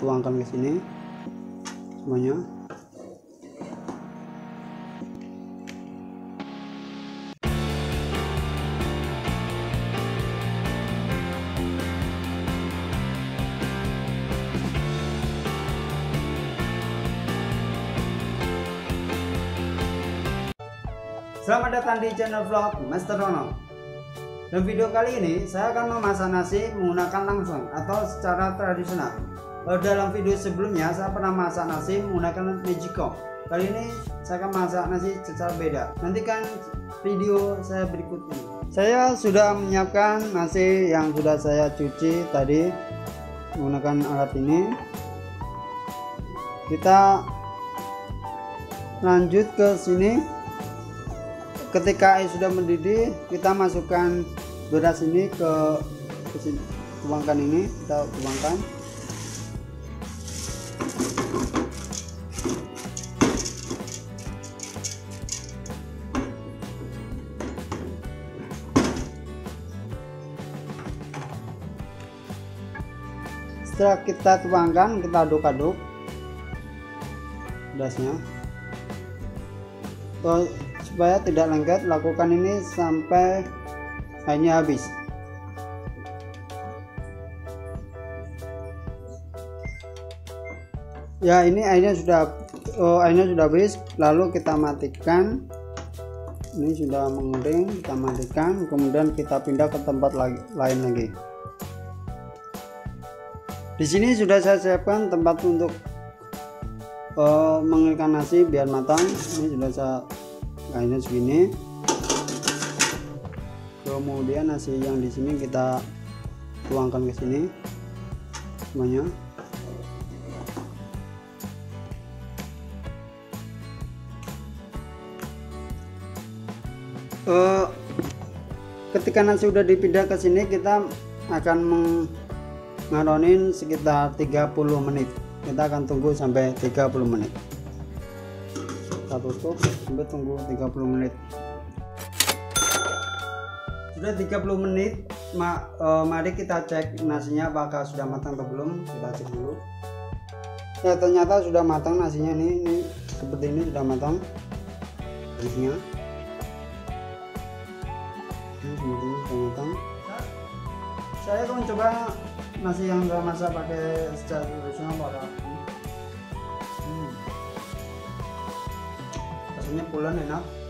tuangkan ke sini semuanya. Selamat datang di channel vlog Master Rono. Dalam video kali ini saya akan memasak nasi menggunakan langsung atau secara tradisional. Dalam video sebelumnya saya pernah masak nasi menggunakan Magicom. Kali ini saya akan masak nasi secara beda. Nantikan video saya berikutnya. Saya sudah menyiapkan nasi yang sudah saya cuci tadi menggunakan alat ini. Kita lanjut ke sini. Ketika air sudah mendidih, kita masukkan beras ini ke sini. Tuangkan ini, kita tuangkan. Setelah kita tuangkan, kita aduk-aduk berasnya. Supaya tidak lengket, lakukan ini sampai airnya habis. Ya, ini airnya sudah habis, lalu kita matikan. Ini sudah mengering, kita matikan, kemudian kita pindah ke tempat lain lagi. Di sini sudah saya siapkan tempat untuk mengeringkan nasi biar matang. Ini sudah saya kainnya segini. Kemudian nasi yang di sini kita tuangkan ke sini semuanya. Ketika nasi sudah dipindah ke sini, kita akan mengaronin sekitar 30 menit. Kita akan tunggu sampai 30 menit. Kita tutup sampai tunggu 30 menit. Sudah 30 menit, mari kita cek nasinya apakah sudah matang atau belum. Kita cek dulu. Ya, ternyata sudah matang nasinya. Ini seperti ini sudah matang nasinya. Ini seperti ini sudah matang. Saya akan mencoba nasi yang saya masak pakai secara tradisional pada rasanya pulen, enak.